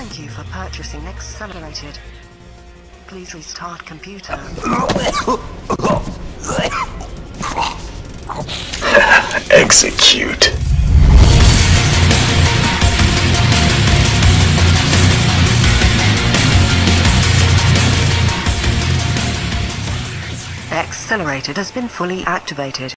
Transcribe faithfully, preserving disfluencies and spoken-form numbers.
Thank you for purchasing Accelerated. Please restart computer. Execute. Accelerated has been fully activated.